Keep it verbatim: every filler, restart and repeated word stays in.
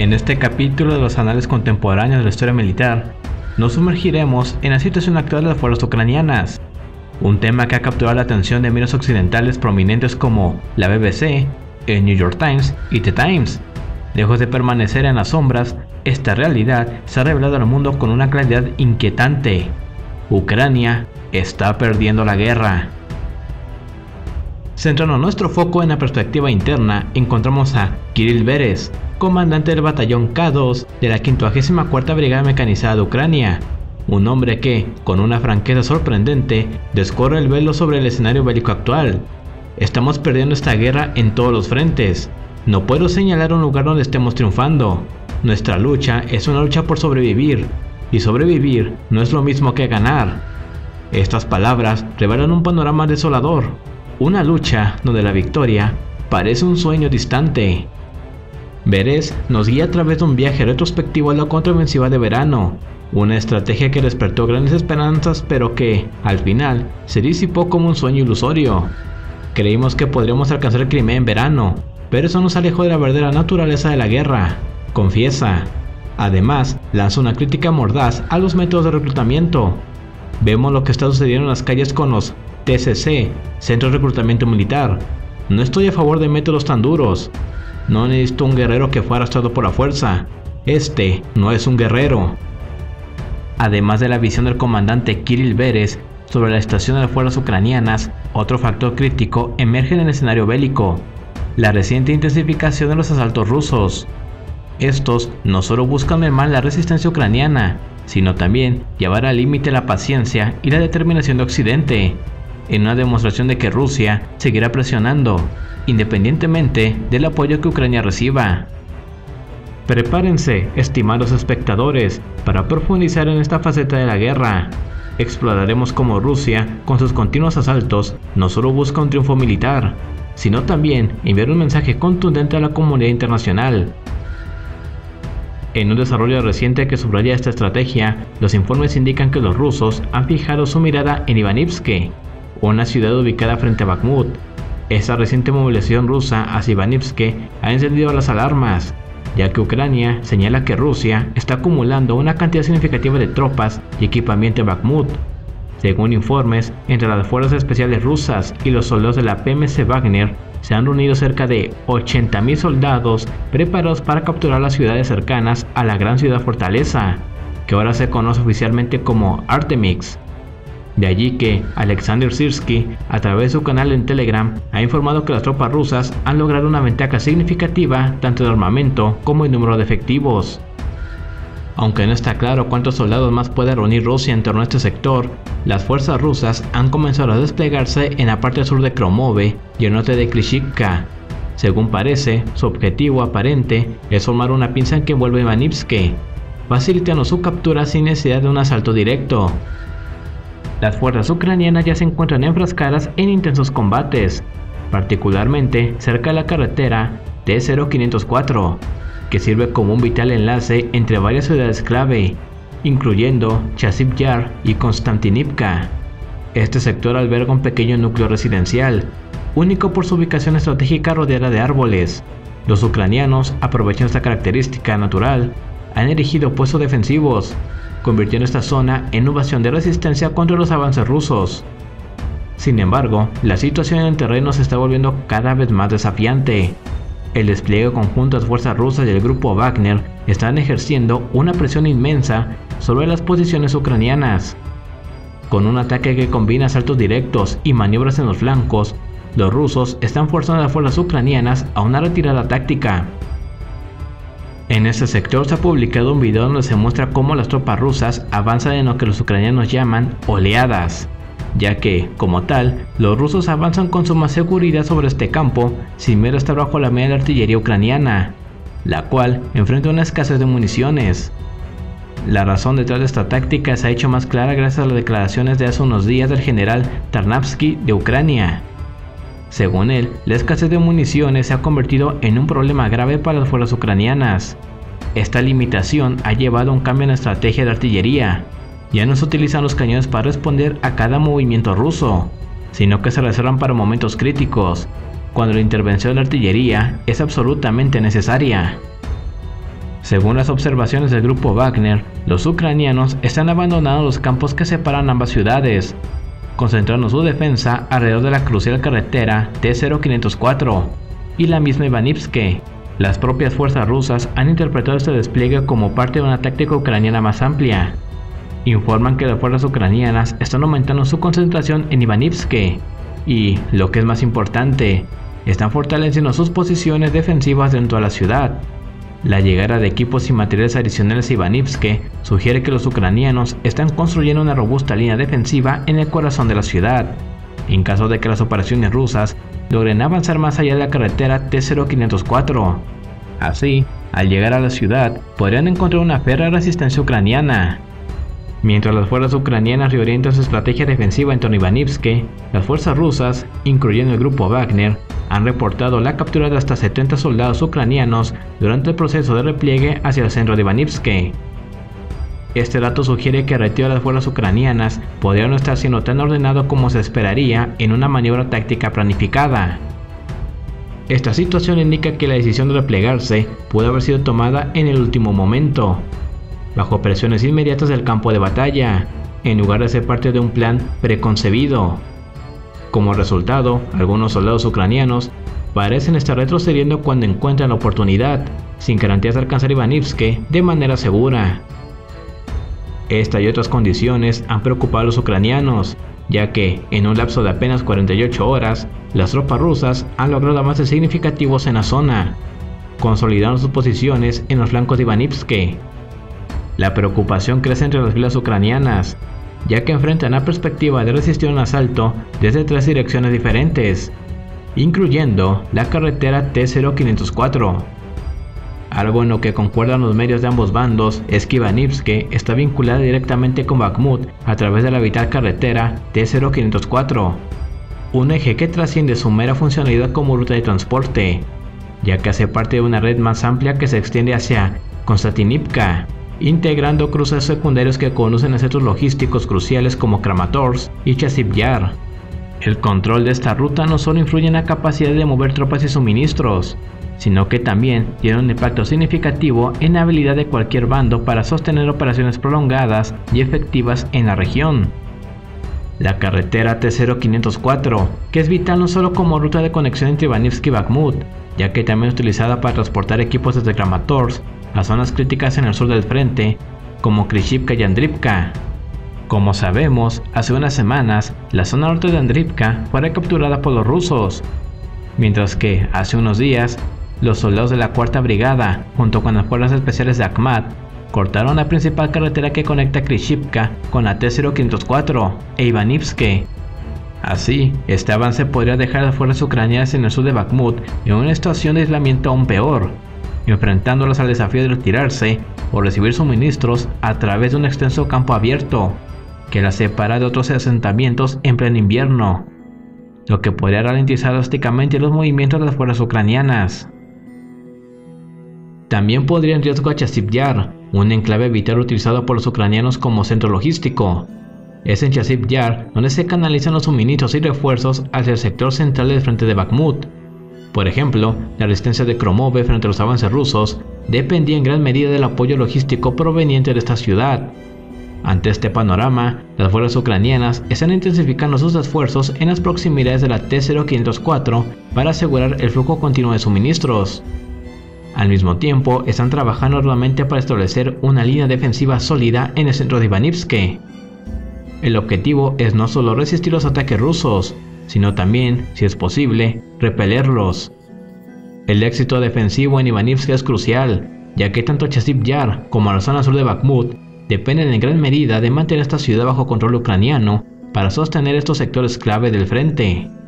En este capítulo de los anales contemporáneos de la historia militar, nos sumergiremos en la situación actual de las fuerzas ucranianas, un tema que ha capturado la atención de medios occidentales prominentes como la B B C, el New York Times y The Times. Lejos de permanecer en las sombras, esta realidad se ha revelado al mundo con una claridad inquietante. Ucrania está perdiendo la guerra. Centrando nuestro foco en la perspectiva interna, encontramos a Kirill Beres, comandante del batallón K dos de la quincuagésima cuarta Brigada Mecanizada de Ucrania, un hombre que, con una franqueza sorprendente, descorre el velo sobre el escenario bélico actual. Estamos perdiendo esta guerra en todos los frentes. No puedo señalar un lugar donde estemos triunfando. Nuestra lucha es una lucha por sobrevivir, y sobrevivir no es lo mismo que ganar. Estas palabras revelan un panorama desolador, una lucha donde la victoria parece un sueño distante. Beres nos guía a través de un viaje retrospectivo a la contraofensiva de verano, una estrategia que despertó grandes esperanzas pero que, al final, se disipó como un sueño ilusorio. Creímos que podríamos alcanzar el Crimea en verano, pero eso nos alejó de la verdadera naturaleza de la guerra, confiesa. Además, lanza una crítica mordaz a los métodos de reclutamiento. Vemos lo que está sucediendo en las calles con los T C C, Centros de Reclutamiento Militar. No estoy a favor de métodos tan duros. No necesito un guerrero que fue arrastrado por la fuerza. Este no es un guerrero. Además de la visión del comandante Kirill Beres sobre la situación de las fuerzas ucranianas, otro factor crítico emerge en el escenario bélico: la reciente intensificación de los asaltos rusos. Estos no solo buscan mermar la resistencia ucraniana, sino también llevar al límite la paciencia y la determinación de Occidente, en una demostración de que Rusia seguirá presionando, independientemente del apoyo que Ucrania reciba. Prepárense, estimados espectadores, para profundizar en esta faceta de la guerra. Exploraremos cómo Rusia, con sus continuos asaltos, no solo busca un triunfo militar, sino también enviar un mensaje contundente a la comunidad internacional. En un desarrollo reciente que subraya esta estrategia, los informes indican que los rusos han fijado su mirada en Ivanivske, una ciudad ubicada frente a Bakhmut. Esta reciente movilización rusa hacia Ivanivske ha encendido las alarmas, ya que Ucrania señala que Rusia está acumulando una cantidad significativa de tropas y equipamiento en Bakhmut. Según informes, entre las fuerzas especiales rusas y los soldados de la P M C Wagner, se han reunido cerca de ochenta mil soldados preparados para capturar las ciudades cercanas a la gran ciudad fortaleza, que ahora se conoce oficialmente como Artemix. De allí que Alexander Sirsky, a través de su canal en Telegram, ha informado que las tropas rusas han logrado una ventaja significativa tanto de armamento como en número de efectivos. Aunque no está claro cuántos soldados más puede reunir Rusia en torno a este sector, las fuerzas rusas han comenzado a desplegarse en la parte sur de Kromove y el norte de Klishivka. Según parece, su objetivo aparente es formar una pinza que envuelve Ivanivske, facilitando su captura sin necesidad de un asalto directo. Las fuerzas ucranianas ya se encuentran enfrascadas en intensos combates, particularmente cerca de la carretera T cero quinientos cuatro, que sirve como un vital enlace entre varias ciudades clave, incluyendo Chasiv Yar y Konstantinivka. Este sector alberga un pequeño núcleo residencial, único por su ubicación estratégica rodeada de árboles. Los ucranianos, aprovechando esta característica natural, han erigido puestos defensivos, convirtiendo esta zona en un bastión de resistencia contra los avances rusos. Sin embargo, la situación en el terreno se está volviendo cada vez más desafiante. El despliegue conjunto de las fuerzas rusas y el grupo Wagner están ejerciendo una presión inmensa sobre las posiciones ucranianas. Con un ataque que combina asaltos directos y maniobras en los flancos, los rusos están forzando a las fuerzas ucranianas a una retirada táctica. En este sector se ha publicado un video donde se muestra cómo las tropas rusas avanzan en lo que los ucranianos llaman oleadas, ya que, como tal, los rusos avanzan con suma seguridad sobre este campo sin miedo a estar bajo la media de la artillería ucraniana, la cual enfrenta una escasez de municiones. La razón detrás de esta táctica se ha hecho más clara gracias a las declaraciones de hace unos días del general Tarnavsky de Ucrania. Según él, la escasez de municiones se ha convertido en un problema grave para las fuerzas ucranianas. Esta limitación ha llevado a un cambio en la estrategia de artillería. Ya no se utilizan los cañones para responder a cada movimiento ruso, sino que se reservan para momentos críticos, cuando la intervención de la artillería es absolutamente necesaria. Según las observaciones del grupo Wagner, los ucranianos están abandonando los campos que separan ambas ciudades, concentrando su defensa alrededor de la crucial carretera T cero quinientos cuatro y la misma Ivanivske. Las propias fuerzas rusas han interpretado este despliegue como parte de una táctica ucraniana más amplia. Informan que las fuerzas ucranianas están aumentando su concentración en Ivanivske y, lo que es más importante, están fortaleciendo sus posiciones defensivas dentro de la ciudad. La llegada de equipos y materiales adicionales a Ivanivske sugiere que los ucranianos están construyendo una robusta línea defensiva en el corazón de la ciudad, en caso de que las operaciones rusas logren avanzar más allá de la carretera T cero quinientos cuatro. Así, al llegar a la ciudad, podrían encontrar una férrea resistencia ucraniana. Mientras las fuerzas ucranianas reorientan su estrategia defensiva en torno a Ivanivske, las fuerzas rusas, incluyendo el grupo Wagner, han reportado la captura de hasta setenta soldados ucranianos durante el proceso de repliegue hacia el centro de Ivanivske. Este dato sugiere que el retiro de las fuerzas ucranianas podría no estar siendo tan ordenado como se esperaría en una maniobra táctica planificada. Esta situación indica que la decisión de replegarse pudo haber sido tomada en el último momento, bajo presiones inmediatas del campo de batalla, en lugar de ser parte de un plan preconcebido. Como resultado, algunos soldados ucranianos parecen estar retrocediendo cuando encuentran la oportunidad, sin garantías de alcanzar Ivanivske de manera segura. Esta y otras condiciones han preocupado a los ucranianos, ya que, en un lapso de apenas cuarenta y ocho horas, las tropas rusas han logrado avances significativos en la zona, consolidando sus posiciones en los flancos de Ivanivske. La preocupación crece entre las filas ucranianas, ya que enfrentan la perspectiva de resistir un asalto desde tres direcciones diferentes, incluyendo la carretera T cero quinientos cuatro. Algo en lo que concuerdan los medios de ambos bandos es que Ivanivske está vinculada directamente con Bakhmut a través de la vital carretera T cero quinientos cuatro, un eje que trasciende su mera funcionalidad como ruta de transporte, ya que hace parte de una red más amplia que se extiende hacia Konstantinivka, integrando cruces secundarios que conducen a centros logísticos cruciales como Kramatorsk y Chasiv Yar. El control de esta ruta no solo influye en la capacidad de mover tropas y suministros, sino que también tiene un impacto significativo en la habilidad de cualquier bando para sostener operaciones prolongadas y efectivas en la región. La carretera T cero quinientos cuatro, que es vital no solo como ruta de conexión entre Ivanivske y Bakhmut, ya que también es utilizada para transportar equipos desde Kramatorsk a zonas críticas en el sur del frente, como Krishivka y Andrivka. Como sabemos, hace unas semanas, la zona norte de Andrivka fue recapturada por los rusos, mientras que, hace unos días, los soldados de la cuarta Brigada, junto con las fuerzas especiales de Akhmat, cortaron la principal carretera que conecta Krishivka con la T cero quinientos cuatro e Ivanivske. Así, este avance podría dejar a las fuerzas ucranianas en el sur de Bakhmut en una situación de aislamiento aún peor, enfrentándolas al desafío de retirarse o recibir suministros a través de un extenso campo abierto, que las separa de otros asentamientos en pleno invierno, lo que podría ralentizar drásticamente los movimientos de las fuerzas ucranianas. También podría en riesgo a Chasiv Yar, un enclave vital utilizado por los ucranianos como centro logístico. Es en Chasiv Yar donde se canalizan los suministros y refuerzos hacia el sector central del frente de Bakhmut. Por ejemplo, la resistencia de Kromove frente a los avances rusos dependía en gran medida del apoyo logístico proveniente de esta ciudad. Ante este panorama, las fuerzas ucranianas están intensificando sus esfuerzos en las proximidades de la T cero quinientos cuatro para asegurar el flujo continuo de suministros. Al mismo tiempo, están trabajando arduamente para establecer una línea defensiva sólida en el centro de Ivanivske. El objetivo es no solo resistir los ataques rusos, sino también, si es posible, repelerlos. El éxito defensivo en Ivanivske es crucial, ya que tanto Chasiv Yar como la zona sur de Bakhmut dependen en gran medida de mantener esta ciudad bajo control ucraniano para sostener estos sectores clave del frente.